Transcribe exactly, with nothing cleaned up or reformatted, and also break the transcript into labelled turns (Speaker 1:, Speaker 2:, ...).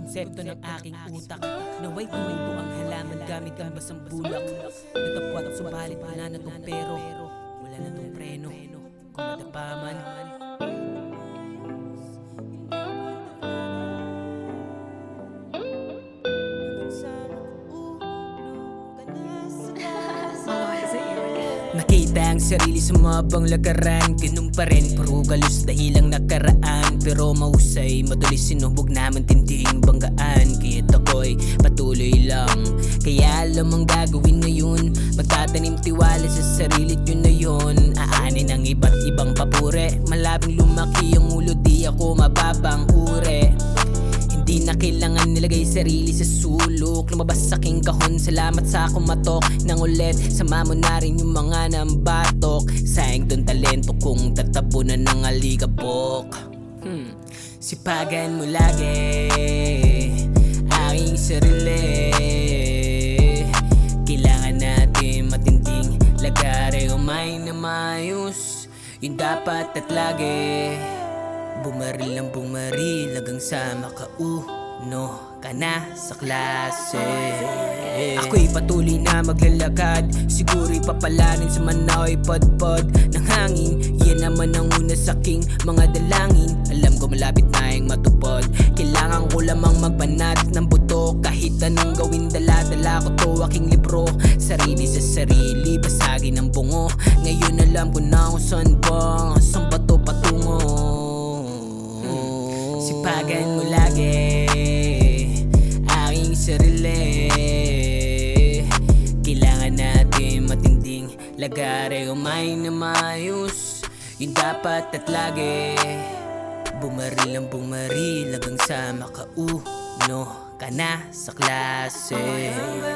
Speaker 1: konsepto ng aking utak. Naway tumibo ang halaman gamit ang basang bulak. Natapwat subalit wala na tong pero, wala na tong preno. Kung madapa man, nakita ang sarili sa mabang lagaran. Ganun pa rin, puro galos dahil ang nakaraan. Pero mahusay, madalis sinubog naman tinting banggaan. Kaya't ako'y patuloy lang, kaya alam ang gagawin ngayon. Magtatanim tiwala sa sarili't yun na yun. Aanin ang iba't ibang papure. Malabing lumaki ang ulo, di ako mababang ure. Di na kailangan nilagay sarili sa sulok. Lumabas sa aking kahon, salamat sa kumatok nang ulit. Sama mo na rin yung mga nambatok. Sayang dun talento kong tatabunan ng alikabok. hmm. Sipagan mo lagi aking sarili. Kailangan natin matinding lagare, umay na maayos. Yung dapat at lagi bumaril ng bumaril hanggang sa makauno ka na sa klase. Ako'y patuloy na maglalakad, siguro'y papalanin sa manaw ay podpod ng hangin. Yan naman ang una sa aking mga dalangin. Alam ko malapit na yung matupod. Kailangan ko lamang magbanat ng buto. Kahit anong gawin, dala-dala ko to aking libro. Sarili sa sarili, basagin ang bungo. Ngayon alam ko na kung saan ba, saan ba to patungo. Sipagan mo lagi aking sarili. Kailangan natin matinding lagare, umay na maayos. Yung dapat at lagi bumaril ang bumaril hanggang sa makauno ka na sa klase.